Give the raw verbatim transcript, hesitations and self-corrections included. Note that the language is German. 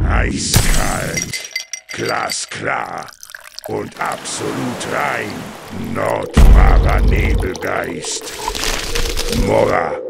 Eiskalt, glasklar und absolut rein. Nordmarer Nebelgeist. Morra.